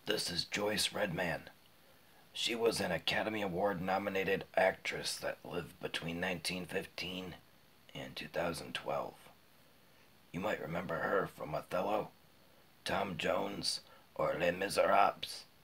This is Joyce Redman. She was an Academy Award nominated actress that lived between 1915 and 2012. You might remember her from Othello, Tom Jones, or Les Miserables.